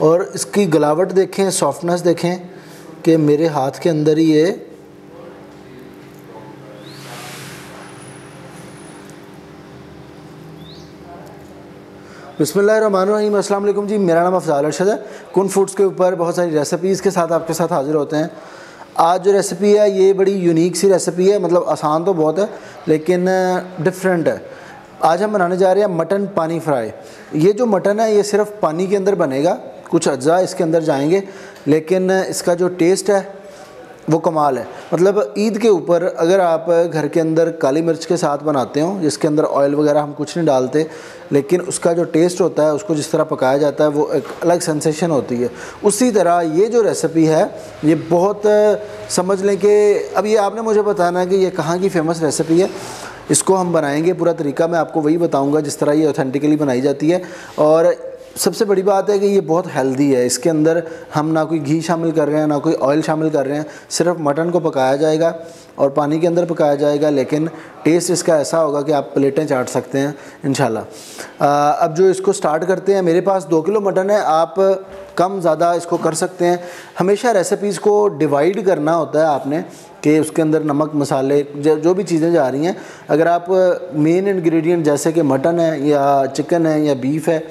और इसकी गलावट देखें, सॉफ्टनेस देखें कि मेरे हाथ के अंदर ही ये बिस्मिल्लाहिर्रहमानिर्रहीम। अस्सलाम वालेकुम जी, मेरा नाम अफजाल अरशद है। कुन फूड्स के ऊपर बहुत सारी रेसिपीज़ के साथ आपके साथ हाज़िर होते हैं। आज जो रेसिपी है ये बड़ी यूनिक सी रेसिपी है, मतलब आसान तो बहुत है लेकिन डिफरेंट है। आज हम बनाने जा रहे हैं मटन पानी फ्राई। ये जो मटन है ये सिर्फ पानी के अंदर बनेगा, कुछ अज्जा इसके अंदर जाएंगे, लेकिन इसका जो टेस्ट है वो कमाल है। मतलब ईद के ऊपर अगर आप घर के अंदर काली मिर्च के साथ बनाते हो, जिसके अंदर ऑयल वगैरह हम कुछ नहीं डालते, लेकिन उसका जो टेस्ट होता है, उसको जिस तरह पकाया जाता है वो एक अलग सेंसेशन होती है। उसी तरह ये जो रेसिपी है ये बहुत समझ लें कि अब ये आपने मुझे बताना है कि ये कहाँ की फ़ेमस रेसिपी है। इसको हम बनाएंगे, पूरा तरीका मैं आपको वही बताऊँगा जिस तरह ये ऑथेंटिकली बनाई जाती है। और सबसे बड़ी बात है कि ये बहुत हेल्दी है। इसके अंदर हम ना कोई घी शामिल कर रहे हैं, ना कोई ऑयल शामिल कर रहे हैं, सिर्फ मटन को पकाया जाएगा और पानी के अंदर पकाया जाएगा, लेकिन टेस्ट इसका ऐसा होगा कि आप प्लेटें चाट सकते हैं इंशाल्लाह। अब जो इसको स्टार्ट करते हैं, मेरे पास 2 किलो मटन है, आप कम ज़्यादा इसको कर सकते हैं। हमेशा रेसिपीज़ को डिवाइड करना होता है आपने कि उसके अंदर नमक मसाले जो भी चीज़ें जा रही हैं, अगर आप मेन इंग्रेडिएंट जैसे कि मटन है या चिकन है या बीफ है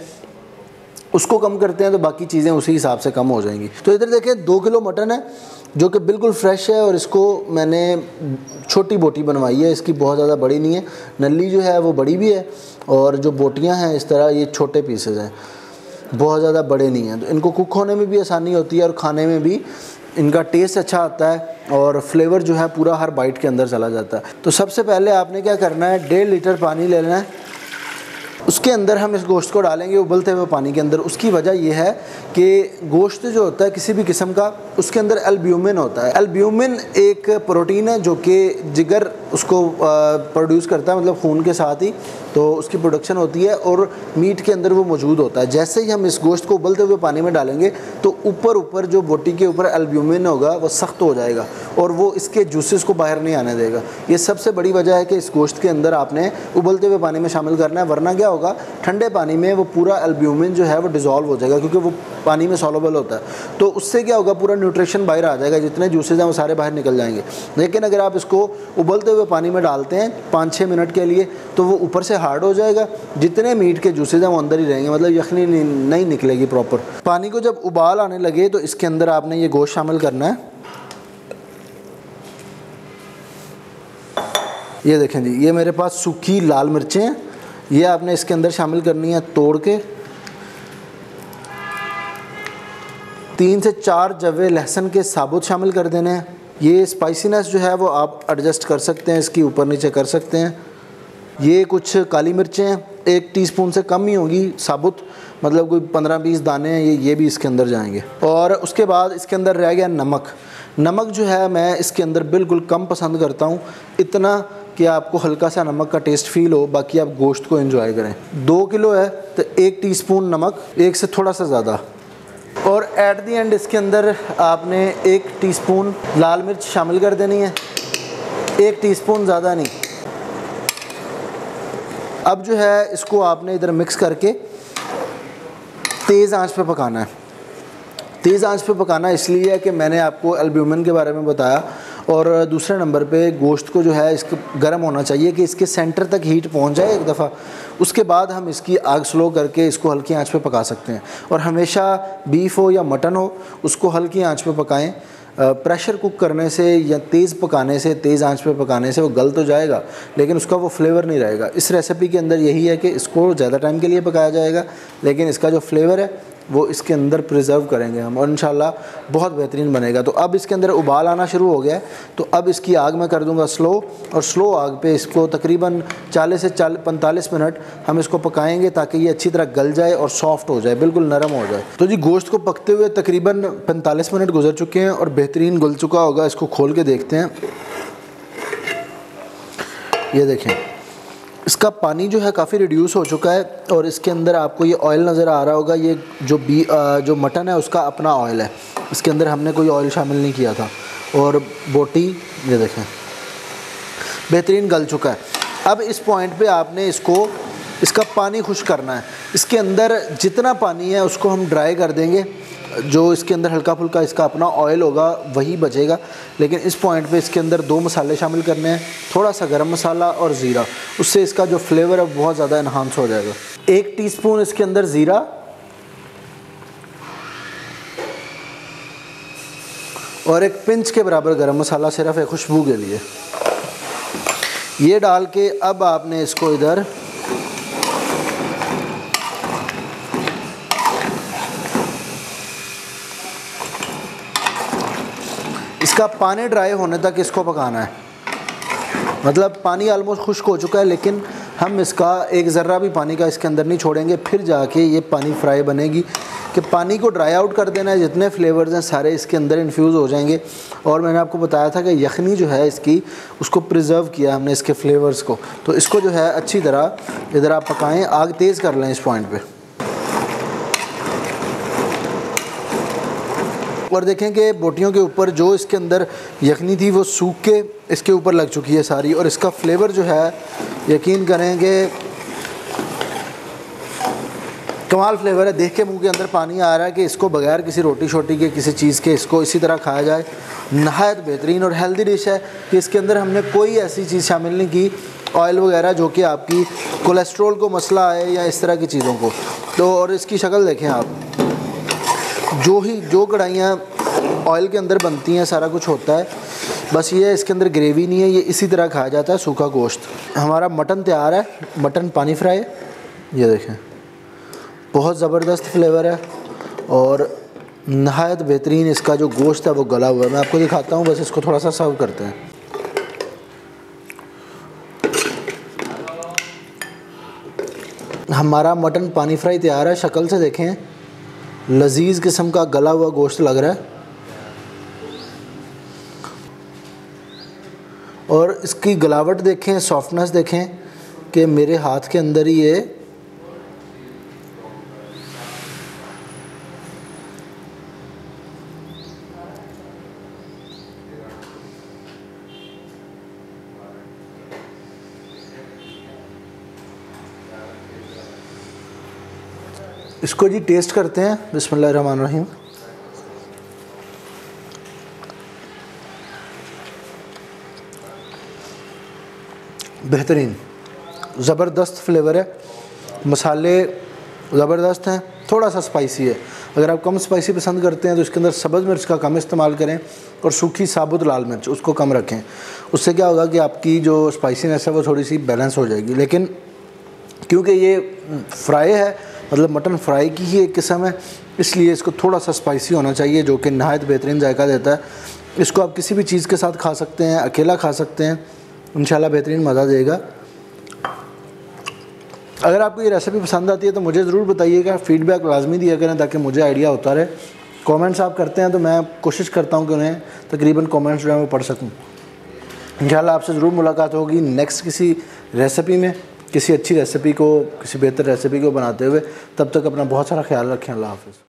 उसको कम करते हैं तो बाकी चीज़ें उसी हिसाब से कम हो जाएंगी। तो इधर देखें 2 किलो मटन है जो कि बिल्कुल फ्रेश है और इसको मैंने छोटी बोटी बनवाई है, इसकी बहुत ज़्यादा बड़ी नहीं है। नली जो है वो बड़ी भी है और जो बोटियां हैं इस तरह ये छोटे पीसेज हैं, बहुत ज़्यादा बड़े नहीं हैं। तो इनको कुक होने में भी आसानी होती है और खाने में भी इनका टेस्ट अच्छा आता है और फ्लेवर जो है पूरा हर बाइट के अंदर चला जाता है। तो सबसे पहले आपने क्या करना है, 1.5 लीटर पानी ले लेना है। उसके अंदर हम इस गोश्त को डालेंगे उबलते हुए पानी के अंदर। उसकी वजह यह है कि गोश्त जो होता है किसी भी किस्म का, उसके अंदर एल्ब्यूमिन होता है। एल्ब्यूमिन एक प्रोटीन है जो कि जिगर उसको प्रोड्यूस करता है, मतलब खून के साथ ही तो उसकी प्रोडक्शन होती है और मीट के अंदर वो मौजूद होता है। जैसे ही हम इस गोश्त को उबलते हुए पानी में डालेंगे तो ऊपर जो बोटी के ऊपर एल्ब्यूमिन होगा वो सख्त हो जाएगा और वो इसके जूसेस को बाहर नहीं आने देगा। ये सबसे बड़ी वजह है कि इस गोश्त के अंदर आपने उबलते हुए पानी में शामिल करना है, वरना क्या होगा, ठंडे पानी में वो पूरा एल्ब्यूमिन जो है वो डिज़ोल्व हो जाएगा क्योंकि वो पानी में सॉल्युबल होता है। तो उससे क्या होगा, पूरा न्यूट्रिशन बाहर आ जाएगा, जितने जूसेस हैं वो सारे बाहर निकल जाएंगे। लेकिन अगर आप इसको उबलते हुए पानी में डालते हैं 5-6 मिनट के लिए तो वो ऊपर से हार्ड हो जाएगा, जितने मीट के जूसेस हैं वो अंदर ही रहेंगे, मतलब यखनी नहीं निकलेगी प्रॉपर। पानी को जब उबाल आने लगे तो इसके अंदर आपने ये गोश्त शामिल करना है। ये देखें जी, ये मेरे पास सूखी लाल मिर्चें हैं, ये आपने इसके अंदर शामिल करनी है तोड़ के। 3 से 4 जवे लहसुन के साबुत शामिल कर देने हैं। ये स्पाइसीनेस जो है वो आप एडजस्ट कर सकते हैं, इसकी ऊपर नीचे कर सकते हैं। ये कुछ काली मिर्चें हैं, 1 टीस्पून से कम ही होंगी साबुत, मतलब कोई 15-20 दाने हैं, ये भी इसके अंदर जाएंगे। और उसके बाद इसके अंदर रह गया नमक। नमक जो है मैं इसके अंदर बिल्कुल कम पसंद करता हूँ, इतना कि आपको हल्का सा नमक का टेस्ट फील हो, बाकी आप गोश्त को एंजॉय करें। 2 किलो है तो 1 टीस्पून नमक, 1 से थोड़ा सा ज़्यादा। और एट दी एंड इसके अंदर आपने 1 टीस्पून लाल मिर्च शामिल कर देनी है, 1 टीस्पून, ज़्यादा नहीं। अब जो है इसको आपने इधर मिक्स करके तेज़ आंच पे पकाना है। तेज़ आंच पे पकाना इसलिए है कि मैंने आपको एल्ब्यूमिन के बारे में बताया, और दूसरे नंबर पे गोश्त को जो है इसको गर्म होना चाहिए कि इसके सेंटर तक हीट पहुंच जाए एक दफ़ा। उसके बाद हम इसकी आग स्लो करके इसको हल्की आंच पे पका सकते हैं। और हमेशा बीफ हो या मटन हो उसको हल्की आंच पे पकाएं। प्रेशर कुक करने से या तेज़ पकाने से, तेज़ आंच पे पकाने से वो गल तो जाएगा लेकिन उसका वो फ्लेवर नहीं रहेगा। इस रेसिपी के अंदर यही है कि इसको ज़्यादा टाइम के लिए पकाया जाएगा लेकिन इसका जो फ्लेवर है वो इसके अंदर प्रिजर्व करेंगे हम, और इंशाल्लाह बहुत बेहतरीन बनेगा। तो अब इसके अंदर उबाल आना शुरू हो गया है, तो अब इसकी आग मैं कर दूंगा स्लो, और स्लो आग पे इसको तकरीबन 40 से 45 मिनट हम इसको पकाएंगे ताकि ये अच्छी तरह गल जाए और सॉफ्ट हो जाए, बिल्कुल नरम हो जाए। तो जी गोश्त को पकते हुए तकरीबन 45 मिनट गुजर चुके हैं और बेहतरीन गल चुका होगा। इसको खोल के देखते हैं। ये देखें, इसका पानी जो है काफ़ी रिड्यूस हो चुका है और इसके अंदर आपको ये ऑयल नज़र आ रहा होगा। ये जो मटन है उसका अपना ऑयल है, इसके अंदर हमने कोई ऑयल शामिल नहीं किया था। और बोटी ये देखें बेहतरीन गल चुका है। अब इस पॉइंट पे आपने इसको इसका पानी खुश करना है। इसके अंदर जितना पानी है उसको हम ड्राई कर देंगे, जो इसके अंदर हल्का फुल्का इसका अपना ऑयल होगा वही बचेगा। लेकिन इस पॉइंट पे इसके अंदर 2 मसाले शामिल करने हैं, थोड़ा सा गरम मसाला और ज़ीरा, उससे इसका जो फ्लेवर है बहुत ज़्यादा इन्हांस हो जाएगा। 1 टीस्पून इसके अंदर ज़ीरा और 1 पिंच के बराबर गरम मसाला, सिर्फ एक खुशबू के लिए। ये डाल के अब आपने इसको इधर इसका पानी ड्राई होने तक इसको पकाना है। मतलब पानी ऑलमोस्ट खुश्क हो चुका है, लेकिन हम इसका एक ज़र्रा भी पानी का इसके अंदर नहीं छोड़ेंगे, फिर जाके ये पानी फ्राई बनेगी। कि पानी को ड्राई आउट कर देना है, जितने फ्लेवर्स हैं सारे इसके अंदर इन्फ्यूज़ हो जाएंगे। और मैंने आपको बताया था कि यखनी जो है इसकी, उसको प्रिजर्व किया हमने इसके फ्लेवर्स को। तो इसको जो है अच्छी तरह इधर आप पकाएं, आग तेज़ कर लें इस पॉइंट पे। और देखें कि बोटियों के ऊपर जो इसके अंदर यखनी थी वो सूख के इसके ऊपर लग चुकी है सारी, और इसका फ्लेवर जो है यकीन करें कि कमाल फ्लेवर है। देख के मुंह के अंदर पानी आ रहा है कि इसको बगैर किसी रोटी शोटी के, किसी चीज़ के, इसको इसी तरह खाया जाए। नहायत बेहतरीन और हेल्दी डिश है कि इसके अंदर हमने कोई ऐसी चीज़ शामिल नहीं की, ऑयल वगैरह, जो कि आपकी कोलेस्ट्रॉल को मसला आए या इस तरह की चीज़ों को। तो और इसकी शक्ल देखें आप, जो कढ़ाइयाँ ऑयल के अंदर बनती हैं सारा कुछ होता है, बस ये इसके अंदर ग्रेवी नहीं है, ये इसी तरह खाया जाता है सूखा गोश्त। हमारा मटन तैयार है, मटन पानी फ्राई। ये देखें बहुत ज़बरदस्त फ्लेवर है और नहायत बेहतरीन इसका जो गोश्त है वो गला हुआ है। मैं आपको दिखाता हूँ, बस इसको थोड़ा सा सर्व करते हैं। हमारा मटन पानी फ्राई तैयार है। शक्ल से देखें लजीज किस्म का गला हुआ गोश्त लग रहा है, और इसकी गलावट देखें, सॉफ्टनेस देखें कि मेरे हाथ के अंदर ही ये इसको जी टेस्ट करते हैं। बिस्मिल्लाहिर्रहमानिर्रहीम। बेहतरीन ज़बरदस्त फ्लेवर है, मसाले ज़बरदस्त हैं, थोड़ा सा स्पाइसी है। अगर आप कम स्पाइसी पसंद करते हैं तो इसके अंदर सब्ज़ मिर्च का कम इस्तेमाल करें और सूखी साबुत लाल मिर्च उसको कम रखें। उससे क्या होगा कि आपकी जो स्पाइसीनेस है वो थोड़ी सी बैलेंस हो जाएगी। लेकिन क्योंकि ये फ्राई है, मतलब मटन फ्राई की ही एक किस्म है, इसलिए इसको थोड़ा सा स्पाइसी होना चाहिए, जो कि नहायत बेहतरीन जायका देता है। इसको आप किसी भी चीज़ के साथ खा सकते हैं, अकेला खा सकते हैं, इंशाल्लाह बेहतरीन मज़ा देगा। अगर आपको ये रेसिपी पसंद आती है तो मुझे ज़रूर बताइएगा, फ़ीडबैक लाजमी दिया करें ताकि मुझे आइडिया होता रहे। कमेंट्स आप करते हैं तो मैं कोशिश करता हूँ कि उन्हें तकरीबन कमेंट्स जो है वो पढ़ सकूँ। इंशाल्लाह आपसे ज़रूर मुलाकात होगी नेक्स्ट किसी रेसिपी में, किसी अच्छी रेसिपी को, किसी बेहतर रेसिपी को बनाते हुए। तब तक अपना बहुत सारा ख्याल रखें। अल्लाह हाफ़िज़।